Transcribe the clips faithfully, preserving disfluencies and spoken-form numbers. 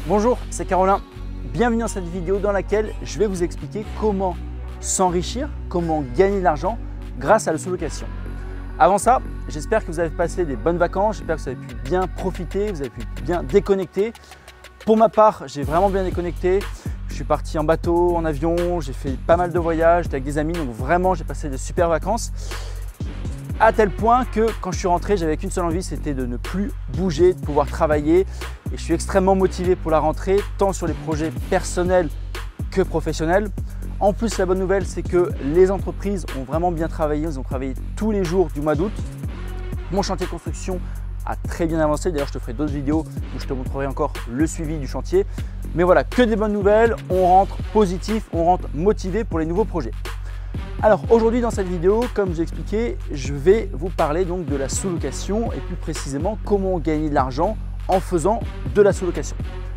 Bonjour, c'est Caroline. Bienvenue dans cette vidéo dans laquelle je vais vous expliquer comment s'enrichir, comment gagner de l'argent grâce à la sous-location. Avant ça, j'espère que vous avez passé des bonnes vacances, j'espère que vous avez pu bien profiter, vous avez pu bien déconnecter. Pour ma part, j'ai vraiment bien déconnecté. Je suis parti en bateau, en avion, j'ai fait pas mal de voyages, j'étais avec des amis, donc vraiment j'ai passé de super vacances. À tel point que quand je suis rentré, j'avais qu'une seule envie, c'était de ne plus bouger, de pouvoir travailler. Et je suis extrêmement motivé pour la rentrée, tant sur les projets personnels que professionnels. En plus, la bonne nouvelle, c'est que les entreprises ont vraiment bien travaillé. Ils ont travaillé tous les jours du mois d'août. Mon chantier de construction a très bien avancé. D'ailleurs, je te ferai d'autres vidéos où je te montrerai encore le suivi du chantier. Mais voilà, que des bonnes nouvelles. On rentre positif, on rentre motivé pour les nouveaux projets. Alors aujourd'hui dans cette vidéo, comme j'ai expliqué, je vais vous parler donc de la sous-location et plus précisément comment gagner de l'argent en faisant de la sous-location.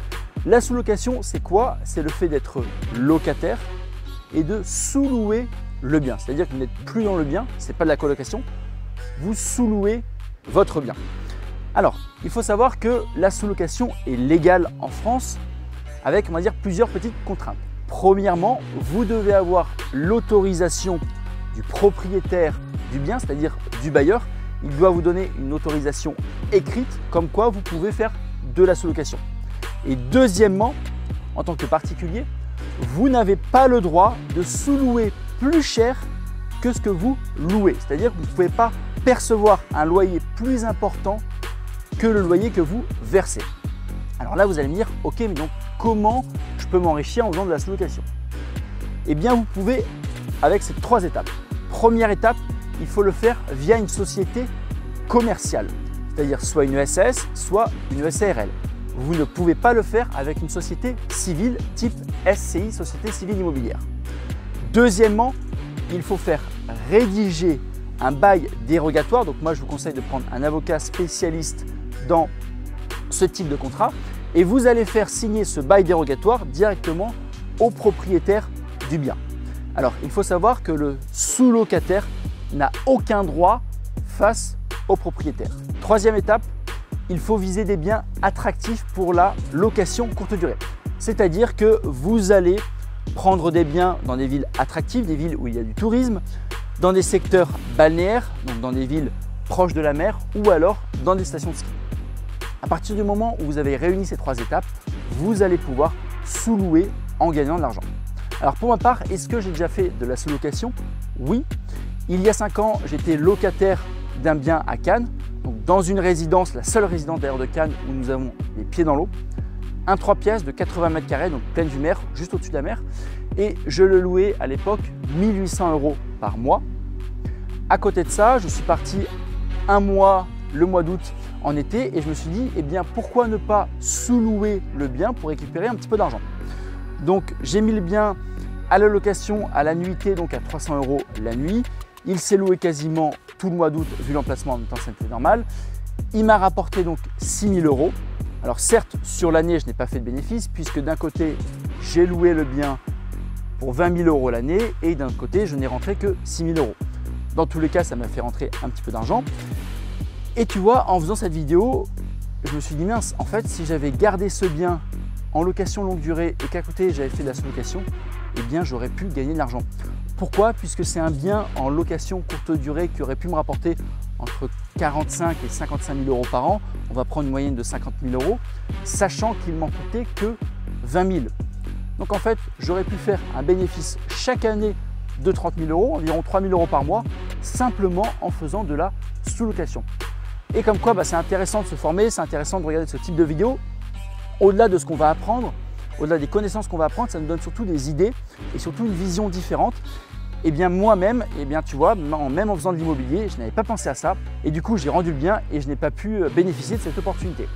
La sous-location, c'est quoi? C'est le fait d'être locataire et de sous-louer le bien. C'est-à-dire que vous n'êtes plus dans le bien, ce n'est pas de la colocation, vous sous-louez votre bien. Alors, il faut savoir que la sous-location est légale en France avec, on va dire, plusieurs petites contraintes. Premièrement, vous devez avoir l'autorisation du propriétaire du bien, c'est-à-dire du bailleur. Il doit vous donner une autorisation écrite comme quoi vous pouvez faire de la sous-location. Et deuxièmement, en tant que particulier, vous n'avez pas le droit de sous-louer plus cher que ce que vous louez. C'est-à-dire que vous ne pouvez pas percevoir un loyer plus important que le loyer que vous versez. Alors là, vous allez me dire, ok, mais donc comment je peux m'enrichir en faisant de la sous-location? Eh bien, vous pouvez avec ces trois étapes. Première étape, il faut le faire via une société commerciale, c'est-à-dire soit une E S A S, soit une E S A R L. Vous ne pouvez pas le faire avec une société civile type S C I, Société Civile Immobilière. Deuxièmement, il faut faire rédiger un bail dérogatoire. Donc moi, je vous conseille de prendre un avocat spécialiste dans ce type de contrat et vous allez faire signer ce bail dérogatoire directement au propriétaire du bien. Alors, il faut savoir que le sous-locataire n'a aucun droit face au propriétaire. Troisième étape, il faut viser des biens attractifs pour la location courte durée. C'est-à-dire que vous allez prendre des biens dans des villes attractives, des villes où il y a du tourisme, dans des secteurs balnéaires, donc dans des villes proches de la mer ou alors dans des stations de ski. À partir du moment où vous avez réuni ces trois étapes, vous allez pouvoir sous-louer en gagnant de l'argent. Alors pour ma part, est-ce que j'ai déjà fait de la sous-location? Oui. Il y a cinq ans, j'étais locataire d'un bien à Cannes, donc dans une résidence, la seule résidence d'ailleurs de Cannes où nous avons les pieds dans l'eau. Un trois pièces de quatre-vingts mètres carrés, donc pleine vue mer, juste au-dessus de la mer. Et je le louais à l'époque mille huit cents euros par mois. À côté de ça, je suis parti un mois, le mois d'août, en été et je me suis dit, eh bien, pourquoi ne pas sous-louer le bien pour récupérer un petit peu d'argent. Donc, j'ai mis le bien à la location à la nuitée, donc à trois cents euros la nuit. Il s'est loué quasiment tout le mois d'août, vu l'emplacement en même temps, c'était normal. Il m'a rapporté donc six mille euros. Alors certes, sur l'année, je n'ai pas fait de bénéfice puisque d'un côté, j'ai loué le bien pour vingt mille euros l'année et d'un côté, je n'ai rentré que six mille euros. Dans tous les cas, ça m'a fait rentrer un petit peu d'argent. Et tu vois, en faisant cette vidéo, je me suis dit mince, en fait, si j'avais gardé ce bien en location longue durée et qu'à côté, j'avais fait de la sous-location, eh bien, j'aurais pu gagner de l'argent. Pourquoi? Puisque c'est un bien en location courte durée qui aurait pu me rapporter entre quarante-cinq et cinquante-cinq mille euros par an. On va prendre une moyenne de cinquante mille euros, sachant qu'il m'en coûtait que vingt mille. Donc en fait, j'aurais pu faire un bénéfice chaque année de trente mille euros, environ trois mille euros par mois, simplement en faisant de la sous-location. Et comme quoi, bah, c'est intéressant de se former, c'est intéressant de regarder ce type de vidéo. Au-delà de ce qu'on va apprendre, au-delà des connaissances qu'on va apprendre, ça nous donne surtout des idées et surtout une vision différente. Et bien moi-même, et bien tu vois, même en faisant de l'immobilier, je n'avais pas pensé à ça. Et du coup, j'ai rendu le bien et je n'ai pas pu bénéficier de cette opportunité.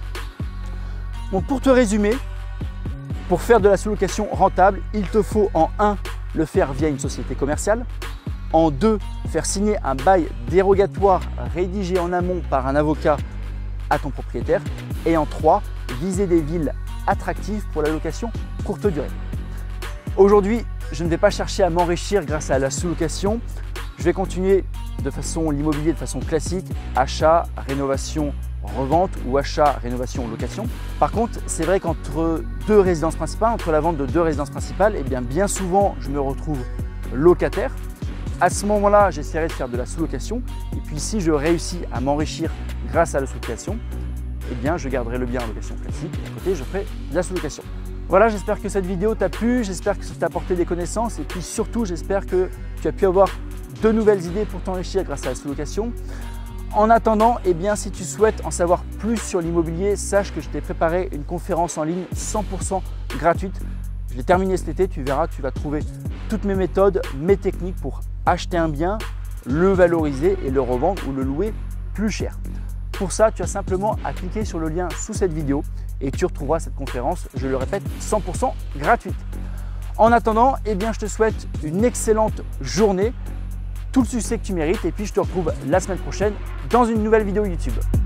Donc pour te résumer, pour faire de la sous-location rentable, il te faut en un, le faire via une société commerciale. En deux, faire signer un bail dérogatoire rédigé en amont par un avocat à ton propriétaire. Et en trois, viser des villes attractives pour la location courte durée. Aujourd'hui, je ne vais pas chercher à m'enrichir grâce à la sous-location. Je vais continuer de façon l'immobilier de façon classique, achat, rénovation, revente ou achat, rénovation, location. Par contre, c'est vrai qu'entre deux résidences principales, entre la vente de deux résidences principales, et bien, bien souvent, je me retrouve locataire. À ce moment-là, j'essaierai de faire de la sous-location. Et puis, si je réussis à m'enrichir grâce à la sous-location, eh bien, je garderai le bien en location classique et à côté, je ferai de la sous-location. Voilà, j'espère que cette vidéo t'a plu, j'espère que ça t'a apporté des connaissances et puis surtout, j'espère que tu as pu avoir de nouvelles idées pour t'enrichir grâce à la sous-location. En attendant, eh bien, si tu souhaites en savoir plus sur l'immobilier, sache que je t'ai préparé une conférence en ligne cent pour cent gratuite. Je l'ai terminée cet été, tu verras, tu vas trouver toutes mes méthodes, mes techniques pour acheter un bien, le valoriser et le revendre ou le louer plus cher. Pour ça, tu as simplement à cliquer sur le lien sous cette vidéo et tu retrouveras cette conférence, je le répète, cent pour cent gratuite. En attendant, eh bien, je te souhaite une excellente journée, tout le succès que tu mérites et puis je te retrouve la semaine prochaine dans une nouvelle vidéo YouTube.